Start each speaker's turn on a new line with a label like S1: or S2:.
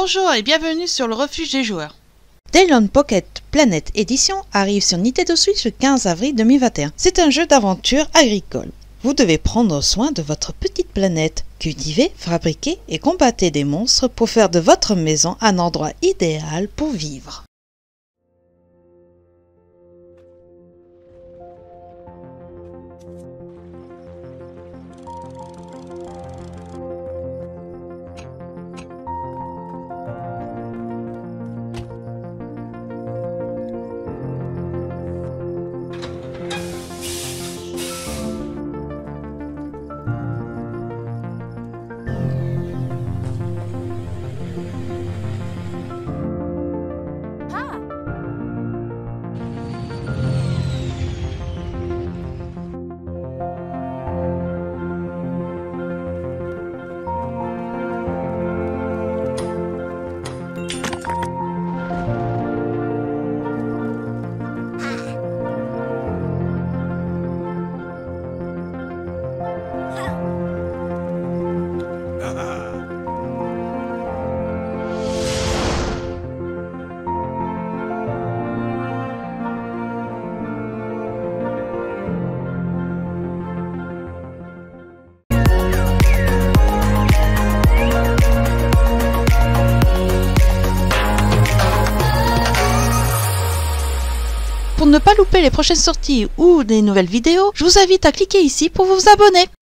S1: Bonjour et bienvenue sur le refuge des joueurs.
S2: Daylon Pocket Planet Edition arrive sur Nintendo Switch le 15 avril 2021. C'est un jeu d'aventure agricole. Vous devez prendre soin de votre petite planète, cultiver, fabriquer et combattre des monstres pour faire de votre maison un endroit idéal pour vivre.
S1: Pour ne pas louper les prochaines sorties ou des nouvelles vidéos, je vous invite à cliquer ici pour vous abonner.